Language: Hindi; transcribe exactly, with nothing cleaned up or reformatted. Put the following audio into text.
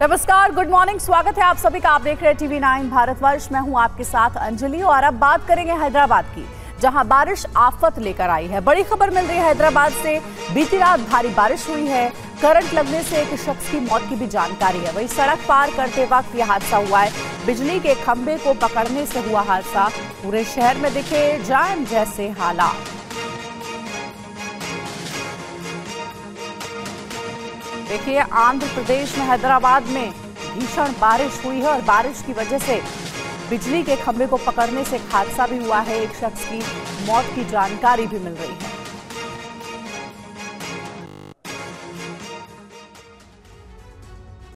नमस्कार, गुड मॉर्निंग, स्वागत है आप सभी का। आप देख रहे हैं टीवी नाइन भारतवर्ष। मैं हूं आपके साथ अंजलि और अब बात करेंगे हैदराबाद की, जहां बारिश आफत लेकर आई है। बड़ी खबर मिल रही है हैदराबाद से। बीती रात भारी बारिश हुई है, करंट लगने से एक शख्स की मौत की भी जानकारी है। वहीं सड़क पार करते वक्त यह हादसा हुआ है। बिजली के खंभे को पकड़ने से हुआ हादसा। पूरे शहर में दिखे जाम जैसे हालात। देखिए, आंध्र प्रदेश में हैदराबाद में भीषण बारिश हुई है और बारिश की वजह से बिजली के खंभे को पकड़ने से एक हादसा भी हुआ है। एक शख्स की मौत की जानकारी भी मिल रही है।